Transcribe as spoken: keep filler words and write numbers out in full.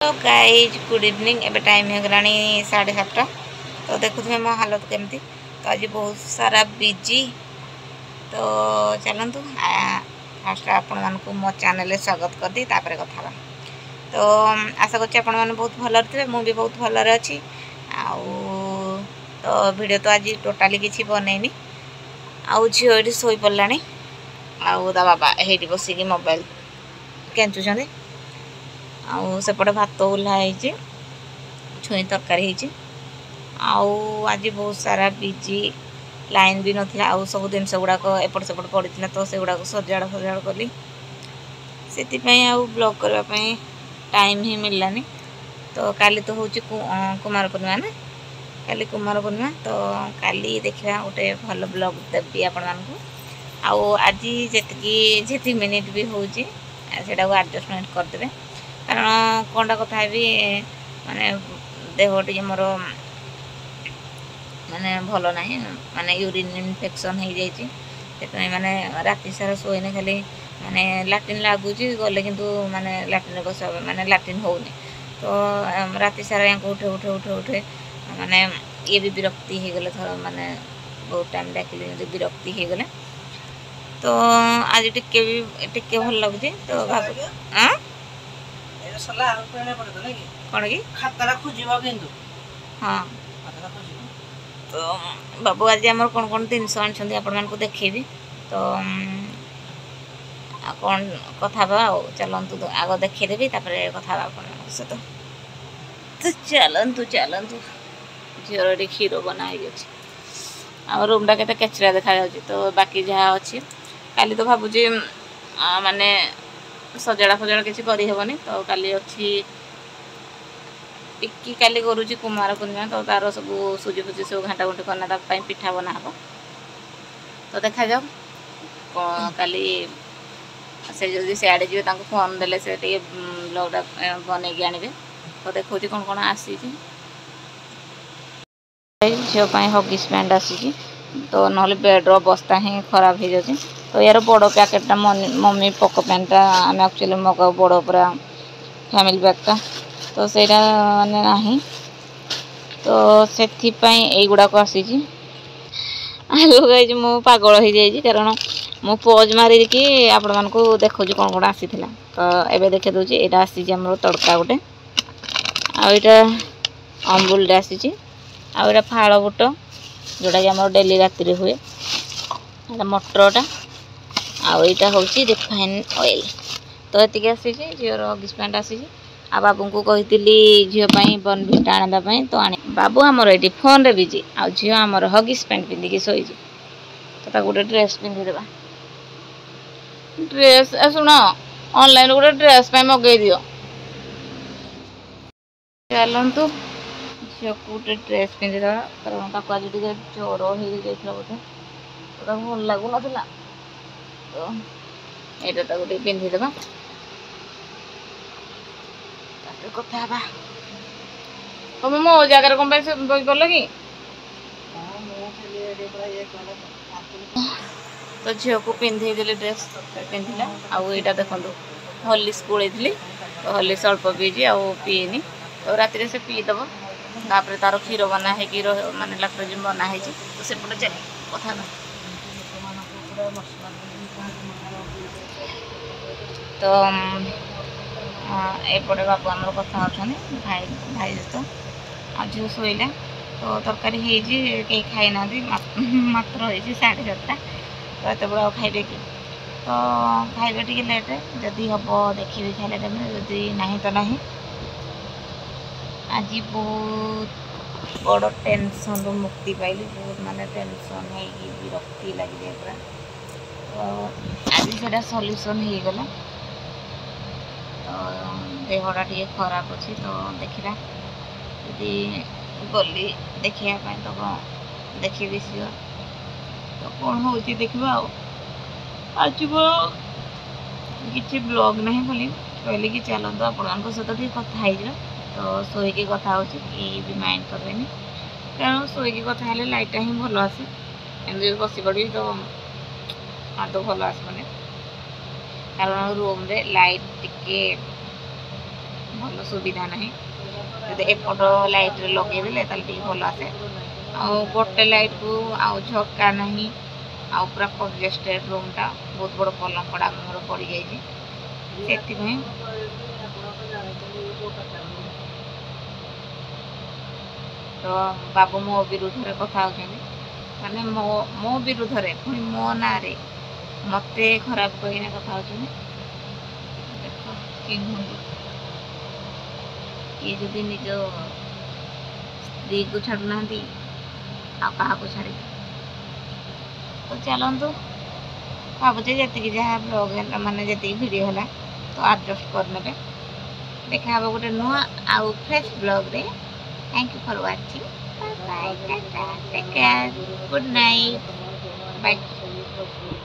तो guys good evening एबे time हो गलानी साढ़े सातटा तो देखुए मो हालत केमती तो आज बहुत सारा बिजी तो चलतु फास्ट आपण मानक मो चैनल स्वागत कर दी तापर कथा तो आशा करछि आपण माने बहुत भल थे मुझे बहुत भल अच्छी आउ तो वीडियो तो आज टोटाली किसी बनईनी आउ झील ये शोई पड़ा आउ ता बाबा ये बसिक मोबाइल केचुं आउ सेपटे भात ओह्लाई छुई तरकारी आउ आज बहुत सारा बिजी लाइन भी नाला आउ सब जिनस गुड़ाक एपट सेपट पड़ा तो से गुड़ाक सजाड़ सजाड़ कली से ब्लॉग करने टाइम ही मिललानी तो काली तो हूँ कुमार पूर्णिमा ना काली कुमार पूर्णिमा तो काली देखा गोटे भल ब्लॉग देवी आपण मानू आउ आज जी जी मिनिट भी हूँ से आडजस्टमेंट करदे कारण कौनटा कथा भी माने देह टी मोर माने भल ना माने यूरिन इन्फेक्शन हो जाए माने राति सारा शोने खाली माने लाट्रिन लगुच गले किंतु माने लाट्रिन बस माने लाट्रिन होनी तो राति सारा या उठे उठे उठे उठे माने ये भी विरक्ति हो गले थोड़ा माने बहुत टाइम डाकिले विरक्ति हो गले तो आज टिके भी टिके भल लगुच तो भाव हाँ कौन कि हाँ तो बाबू आज आम कौन कौन जिनस आनी आपण को देखेबी तो कौन कथा चलतु आग देखदेवी कथा सहित तो चलतु चलतु झील क्षीर बनाई आम रूमटा के केचरा देखा तो बाकी जहाँ अच्छी काली तो भावुची माने सजाड़ा फजाड़ा किसी करहबनी तो काली अच्छी टिक्की काली करुच्ची कुमार पूर्णिमा तो तार सब सुजी फुजी सब घाटा घुंटी करना पिठा बना हम तो देखा जाओ काली से जदि सियाड़े जी फोन देले से ब्लॉगटा बनई आने तो देखो कौन कौन आसी झील हगिस पैंट आसी तो ना बेड्र बस्ता ही खराब हो जाए तो यार बड़ पैकेटा मम्मी पक पैंटा आम एक्चुअली मगाऊ बड़ पूरा फैमिली पैकटा तो सेटा माने नहीं तो से गुड़ाक आसी आलो गाइज मु पागल हो जाए कारण मु पज मारिकी आपण मान को देखो कौन कौन आसी तो एबे देखे दूसरी यहाँ आसी तड़का गोटे आईटा अम्बुल आसी आईटा फाड़ बुट जोटा कि आम डेली राति हुए मटरटा आईटा हूँ रिफाइन ऑयल तो ये आसी झीर हगिस पैंट आसी आ बाबू को कही झीपाई बर्नभिटा आने तो आने बाबू आमर ये फोन रे बिजी आ झी आमर हगिस पैंट पिंधिकी शोई तो गोटे ड्रेस पिंधिदेवा ड्रेस शुण ऑनलाइन गोटे ड्रेस मगई दियो चलतु झील को गोटे ड्रेस पिंधिदेवा कारण ताको आज ज्वर हो जाता बोधे तो भल लगुन तो यहाँ गोटे पिंधिदेवा कथा तुम मो जगार कौन गल कि तो झील को पिंधे देले ड्रेस पिंधिला आउ यहाँ देखो हॉर्लिक्स गोलैली तो हॉर्लिक्स अल्प पीजी आउ पीनी तो राति से पीदब तापर तार क्षीर बना है माने लैक्टोजन बना तो सेपटे चल कथा तो एपटे बाबू आम कथा भाई भाई तो आ झील शोला तो तरकारी कहीं खाई ना मात्र हो साढ़े सातटा तो एत बड़ा खाइबे कि तो खाइबे टी लेट जदि हम देखी खाइले जदि ना तो ना आज बहुत बड़ टेंशन रू मुक्ति पाइली बहुत माने टेंशन है विरक्ति लगे पूरा तो आज से सल्यूशन हो गला तो देहटा टे खराब अच्छी तो देखा यदि गली देखा तो देखी सियोर तो कौन हो देखा आज किसी ब्लॉग नहीं बोली कहले कि चलते आपण सहित टे कथा तो शोईकी कथा हो भी माइंड करेनि कारण शोईकी कथा लाइटा ही भल आसे एम बस पड़ी तो हाँ तो भल आसबनी कारण रूम रे लाइट टिके ଭଲ ସୁବିଧା ନାହିଁ। ଯଦି ଏପଟ ଲାଇଟ୍ରେ ଲଗେଇଦେଲେ ତାହେଲେ ଟିକେ ଭଲ ଆସେ। ଆଉ ଗୋଟେ ଲାଇଟ୍କୁ ଆଉ ଝରକା ନାହିଁ, ଆଉ ପୁରା କଂଜେଷ୍ଟେଡ୍ ରୁମ୍ଟା, ବହୁତ ବଡ଼ ପଲଙ୍କଟା ମୋର ପଡ଼ିଯାଇଛି। ସେଥିପାଇଁ ତ ବାବୁ ମୋ ବିରୁଦ୍ଧରେ କଥା ହେଉଛନ୍ତି, ମାନେ ମୋ ମୋ ବିରୁଦ୍ଧରେ, ପୁଣି ମୋ ନାଁରେ ମୋତେ ଖରାପ କହିକିନା କଥା ହେଉଛନ୍ତି। ଦେଖ କି ହୁଅନ୍ତୁ, ଇଏ ଯଦି ନିଜ ସ୍ତ୍ରୀକୁ ଛାଡ଼ୁନାହାନ୍ତି ଆଉ କାହାକୁ ଛାଡ଼ିବେ। ତ ଚାଲନ୍ତୁ, ଭାବୁଛି ଯେତିକି ଯାହା ବ୍ଲଗ୍ ହେଲା, ମାନେ ଯେତିକି ଭିଡ଼ିଓ ହେଲା ତ ଆଡ଼ଜଷ୍ଟ କରିନେବେ। ଦେଖା ହେବ ଗୋଟେ ନୂଆ ଆଉ ଫ୍ରେଶ୍ ବ୍ଲଗ୍ରେ। Thank you for watching. Bye bye, tata, take care, good night, bye.